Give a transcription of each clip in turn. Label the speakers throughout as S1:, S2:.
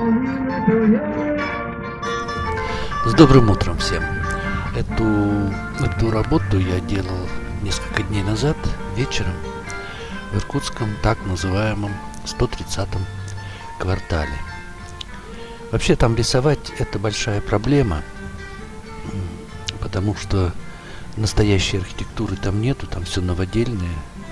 S1: С добрым утром всем! Эту работу я делал несколько дней назад, вечером, в иркутском так называемом 130-м квартале. Вообще там рисовать это большая проблема, потому что настоящей архитектуры там нету, там все новодельное.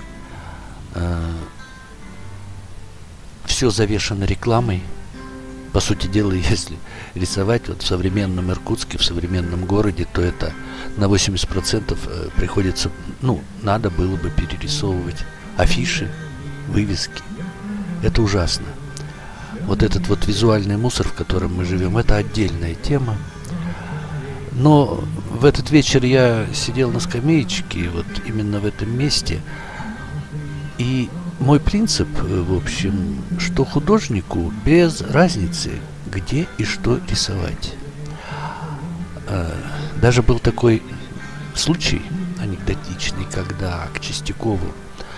S1: Все завешено рекламой. По сути дела, если рисовать вот в современном Иркутске, в современном городе, то это на 80% приходится, надо было бы перерисовывать афиши, вывески. Это ужасно. Вот этот вот визуальный мусор, в котором мы живем, это отдельная тема. Но в этот вечер я сидел на скамеечке, вот именно в этом месте. И мой принцип, в общем, что художнику без разницы, где и что рисовать. Даже был такой случай анекдотичный, когда к Чистякову,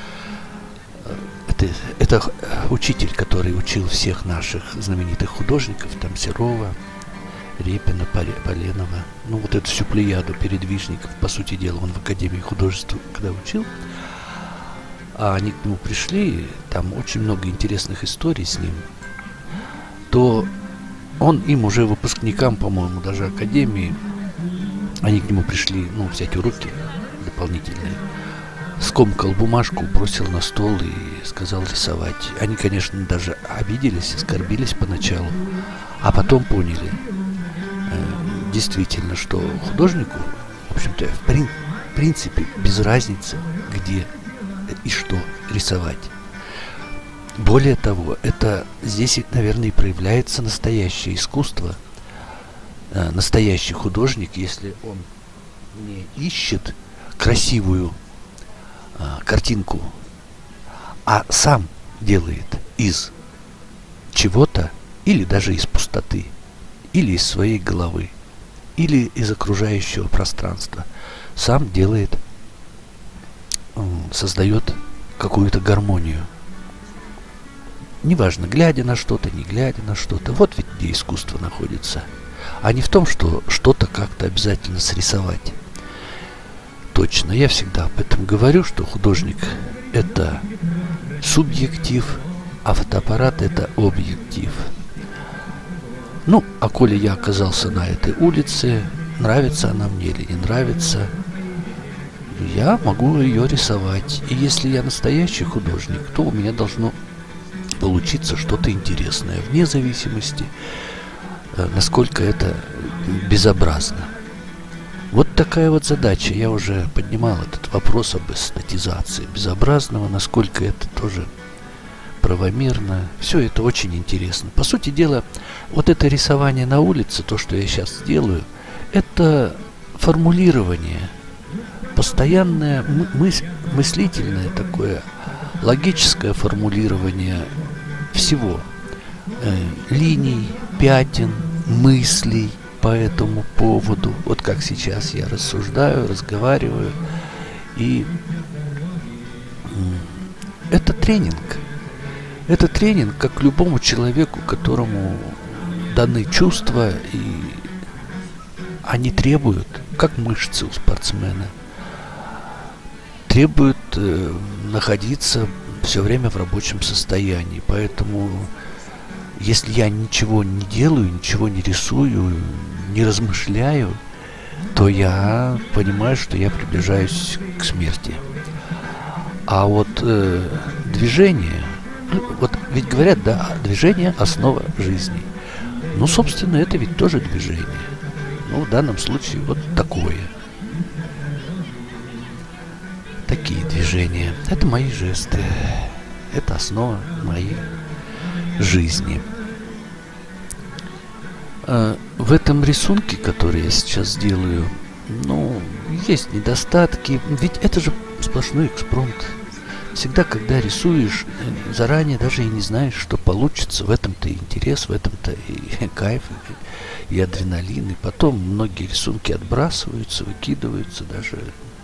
S1: это учитель, который учил всех наших знаменитых художников, там Серова, Репина, Поленова, вот эту всю плеяду передвижников, по сути дела, он в Академии художеств когда учил, а они к нему пришли, там очень много интересных историй с ним, то он им уже выпускникам, по-моему, даже Академии, они к нему пришли, взять уроки дополнительные, скомкал бумажку, бросил на стол и сказал рисовать. Они, конечно, даже обиделись, оскорбились поначалу, а потом поняли, действительно, что художнику, в общем-то, в принципе, без разницы, где и что рисовать. Более того, это здесь, наверное, и проявляется настоящее искусство, настоящий художник, если он не ищет красивую картинку, а сам делает из чего-то, или даже из пустоты, или из своей головы, или из окружающего пространства. Сам делает, создает какую-то гармонию. Неважно, глядя на что-то, не глядя на что-то. Вот ведь где искусство находится. А не в том, что что-то как-то обязательно срисовать. Точно, я всегда об этом говорю, что художник – это субъектив, а фотоаппарат – это объектив. А коли я оказался на этой улице, нравится она мне или не нравится, я могу ее рисовать. И если я настоящий художник, то у меня должно получиться что-то интересное, вне зависимости, насколько это безобразно. Вот такая вот задача. Я уже поднимал этот вопрос об эстетизации безобразного, насколько это тоже правомерно. Все это очень интересно. По сути дела, вот это рисование на улице, то, что я сейчас делаю, это формулирование, постоянное мыслительное такое, логическое формулирование всего. Линий, пятен, мыслей по этому поводу. Вот как сейчас я рассуждаю, разговариваю. И это тренинг. Это тренинг, как любому человеку, которому даны чувства, и они требуют, как мышцы у спортсмена, требуют находиться все время в рабочем состоянии. Поэтому, если я ничего не делаю, ничего не рисую, не размышляю, то я понимаю, что я приближаюсь к смерти. А вот движение, вот ведь говорят, да, движение – основа жизни. Собственно, это ведь тоже движение. В данном случае вот такое. Такие движения. Это мои жесты. Это основа моей жизни. В этом рисунке, который я сейчас делаю, есть недостатки. Ведь это же сплошной экспромт. Всегда, когда рисуешь, заранее даже и не знаешь, что получится. В этом-то и интерес, в этом-то и кайф, и адреналин. И потом многие рисунки отбрасываются, выкидываются даже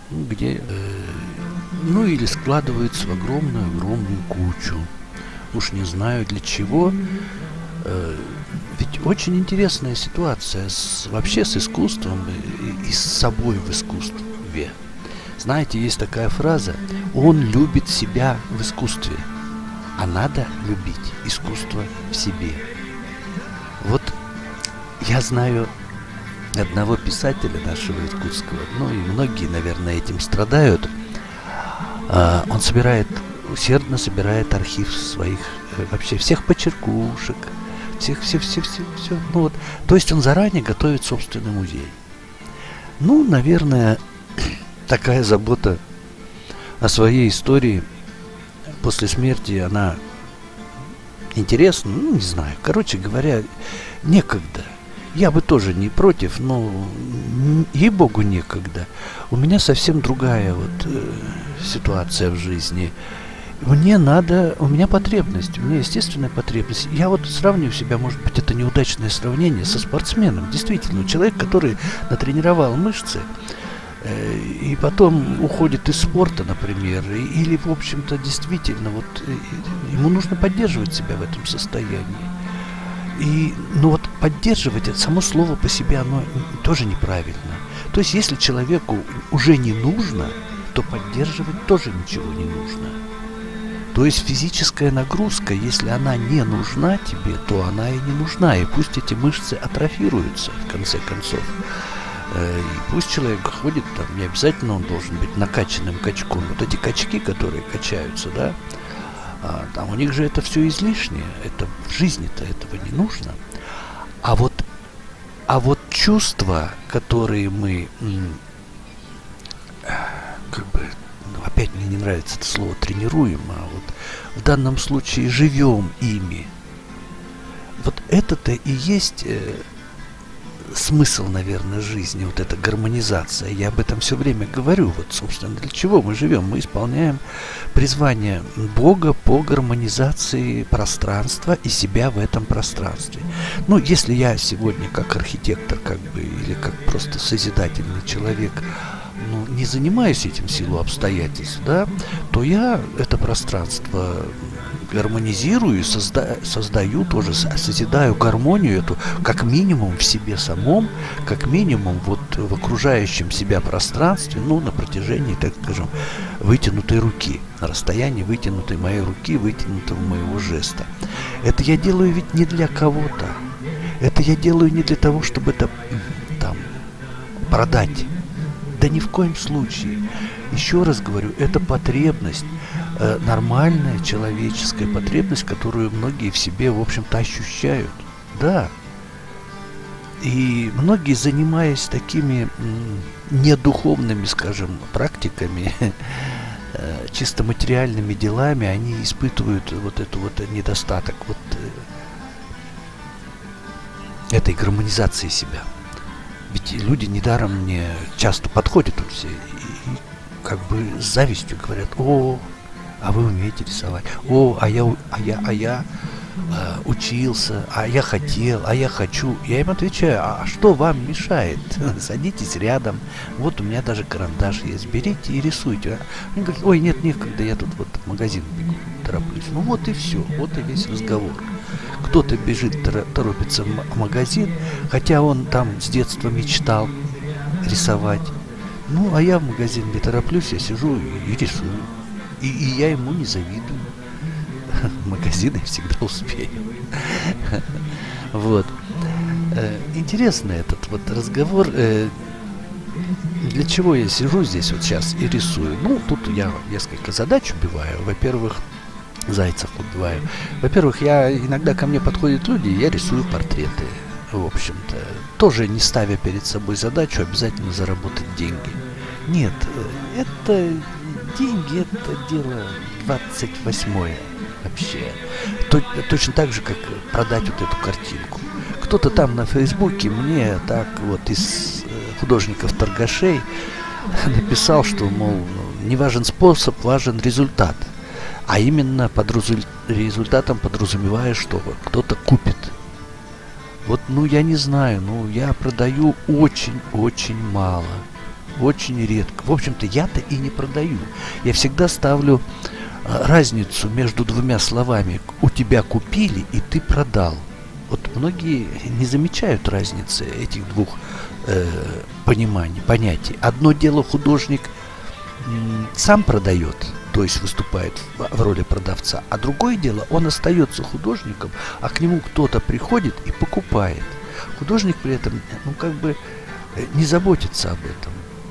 S1: или складываются в огромную-огромную кучу. Уж не знаю для чего. очень интересная ситуация вообще с искусством и с собой в искусстве. Знаете, есть такая фраза: он любит себя в искусстве, а надо любить искусство в себе. Вот я знаю одного писателя нашего иркутского, ну и многие, наверное, этим страдают. Он усердно собирает архив своих, вообще всех почеркушек, все. Ну вот, то есть он заранее готовит собственный музей. Ну, наверное, такая забота о своей истории после смерти, она интересна, ну, не знаю. Короче говоря, некогда. Я бы тоже не против, но ей-богу некогда. У меня совсем другая ситуация в жизни. У меня потребность, у меня естественная потребность. Я вот сравниваю себя, может быть, это неудачное сравнение, со спортсменом. Действительно, человек, который натренировал мышцы, и потом уходит из спорта, например, или, в общем-то, действительно, ему нужно поддерживать себя в этом состоянии. Но поддерживать, это само слово по себе, оно тоже неправильно. То есть, если человеку уже не нужно, то поддерживать тоже ничего не нужно. То есть, физическая нагрузка, если она не нужна тебе, то она и не нужна. И пусть эти мышцы атрофируются, в конце концов. И пусть человек ходит, там, не обязательно он должен быть накачанным качком. Вот эти качки, которые качаются, да, там у них же это все излишнее. Это в жизни-то этого не нужно. А вот чувства, которые мы, опять мне не нравится это слово тренируем, а в данном случае живем ими. Вот это-то и есть смысл, наверное, жизни, вот эта гармонизация. Я об этом все время говорю. Вот, собственно, для чего мы живем? Мы исполняем призвание Бога по гармонизации пространства и себя в этом пространстве. Ну, если я сегодня как архитектор, или как просто созидательный человек, не занимаюсь этим в силу обстоятельств, да, то я это пространство гармонизирую, создаю тоже, созидаю гармонию эту, как минимум в себе самом, как минимум в окружающем себя пространстве, на протяжении, так скажем, вытянутой руки, на расстоянии вытянутой моей руки, вытянутого моего жеста. Это я делаю ведь не для кого-то. Это я делаю не для того, чтобы это продать. Да ни в коем случае. Еще раз говорю, это потребность, нормальная человеческая потребность, которую многие в себе, в общем-то, ощущают. Да. И многие, занимаясь такими недуховными, скажем, практиками, чисто материальными делами, они испытывают этот недостаток этой гармонизации себя. Ведь люди недаром мне часто подходят все и с завистью говорят: о, а вы умеете рисовать, о, а я учился, а я хотел, а я хочу. Я им отвечаю: а что вам мешает? Садитесь рядом, вот у меня даже карандаш есть, берите и рисуйте. Они говорят: ой, нет, некогда, я тут в магазин бегу, тороплюсь. Ну вот и все, вот и весь разговор. Кто-то бежит, торопится в магазин, хотя он там с детства мечтал рисовать. А я в магазин не тороплюсь, я сижу и рисую. И я ему не завидую. В магазин я всегда успею. Вот. Интересный этот разговор. Для чего я сижу здесь сейчас и рисую? Тут я несколько задач убиваю. Во-первых, зайцев убиваю. Во-первых, иногда ко мне подходят люди, и я рисую портреты. В общем-то, тоже не ставя перед собой задачу обязательно заработать деньги. Нет, это деньги, это дело 28-е вообще. Точно так же, как продать эту картинку. Кто-то там на Фейсбуке мне так из художников-торгашей написал, что, мол, не важен способ, важен результат. А именно под результатом подразумевая, что кто-то купит. Я не знаю, я продаю очень-очень мало. Очень редко. В общем-то, я-то и не продаю. Я всегда ставлю разницу между двумя словами: у тебя купили и ты продал. Вот многие не замечают разницы этих двух пониманий, понятий. Одно дело художник сам продает, то есть выступает в роли продавца, а другое дело, он остается художником, а к нему кто-то приходит и покупает. Художник при этом, ну, как бы не заботится об этом.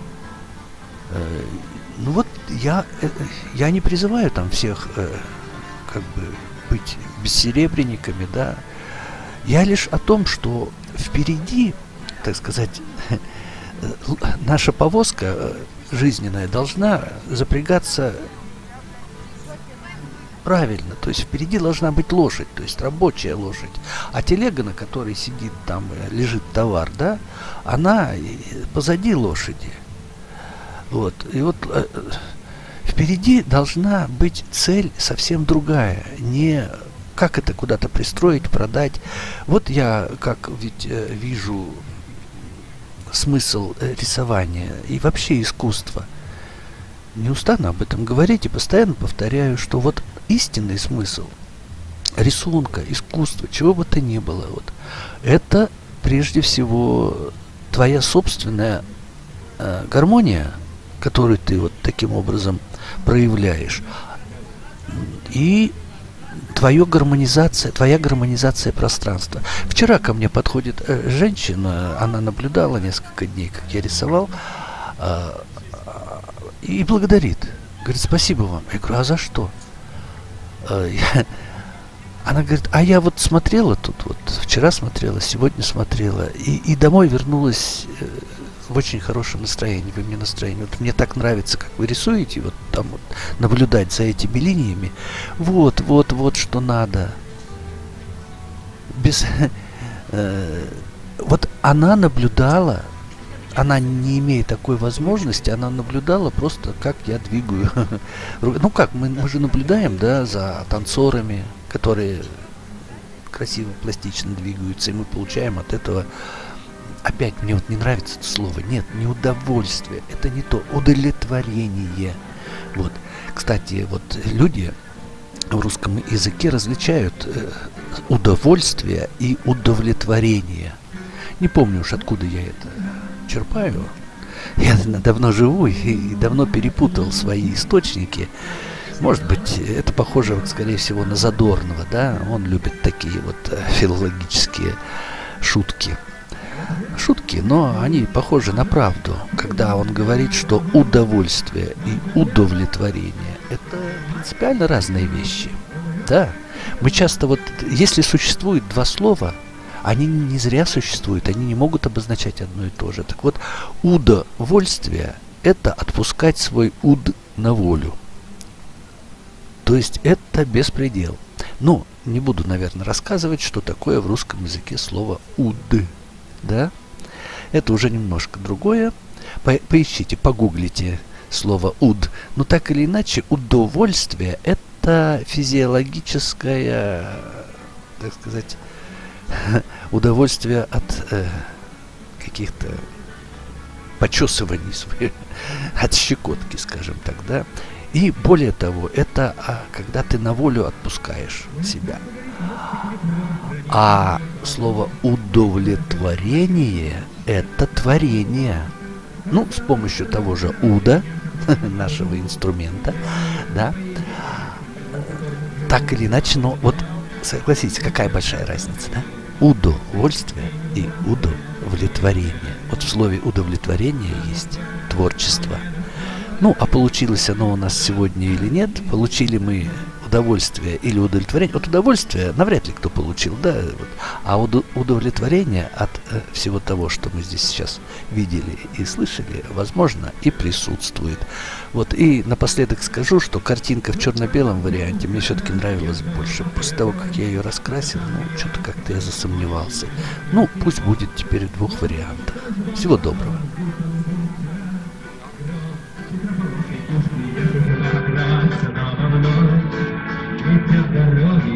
S1: Ну вот я не призываю там всех как бы быть бессеребренниками, да. Я лишь о том, что впереди, так сказать, наша повозка жизненная должна запрягаться правильно. То есть впереди должна быть лошадь, то есть рабочая лошадь. А телега, на которой сидит там, лежит товар, да, она позади лошади. Вот. И вот впереди должна быть цель совсем другая. Не как это куда-то пристроить, продать. Вот я как ведь вижу смысл рисования и вообще искусства. Не устану об этом говорить и постоянно повторяю, что вот истинный смысл рисунка, искусства, чего бы то ни было, вот, это прежде всего твоя собственная гармония, которую ты вот таким образом проявляешь, и твоя гармонизация пространства. Вчера ко мне подходит женщина, она наблюдала несколько дней, как я рисовал, и благодарит. Говорит, спасибо вам. Я говорю, а за что? Она говорит, а я вот смотрела тут, вот вчера смотрела, сегодня смотрела, и домой вернулась в очень хорошем настроении. Вы мне настроение. Вот мне так нравится, как вы рисуете, вот там вот наблюдать за этими линиями. Вот что надо. Вот она наблюдала, она не имея такой возможности, она наблюдала просто, как я двигаю. Ну как, мы же наблюдаем, да, за танцорами, которые красиво, пластично двигаются, и мы получаем от этого, опять мне вот не нравится это слово, нет, не удовольствие, это не то, удовлетворение. Вот, кстати, вот люди в русском языке различают удовольствие и удовлетворение. Не помню уж, откуда я это черпаю. Я давно живу и давно перепутал свои источники. Может быть, это похоже, вот, скорее всего, на Задорнова, да? Он любит такие вот филологические шутки. Шутки, но они похожи на правду, когда он говорит, что удовольствие и удовлетворение – это принципиально разные вещи. Да, мы часто вот, если существует два слова, они не зря существуют, они не могут обозначать одно и то же. Так вот, удовольствие – это отпускать свой уд на волю. То есть это беспредел. Ну, не буду, наверное, рассказывать, что такое в русском языке слово «уд». Да? Это уже немножко другое. Поищите, погуглите слово «уд». Но так или иначе, удовольствие – это физиологическое, так сказать, удовольствие от каких-то почесываний своих, от щекотки, скажем так, да. И более того, это когда ты на волю отпускаешь себя. А слово удовлетворение – это творение. Ну, с помощью того же уда, нашего инструмента, да. Так или иначе, но вот согласитесь, какая большая разница, да? Удовольствие и удовлетворение. Вот в слове удовлетворение есть творчество. Ну, а получилось оно у нас сегодня или нет? Получили мы удовольствие или удовлетворение? От удовольствия навряд ли кто получил, да? Вот. А удовлетворение от всего того, что мы здесь сейчас видели и слышали, возможно, и присутствует. Вот, и напоследок скажу, что картинка в черно-белом варианте мне все-таки нравилась больше. После того, как я ее раскрасил, ну, что-то как-то я засомневался. Ну, пусть будет теперь в двух вариантах. Всего доброго.
S2: Дороги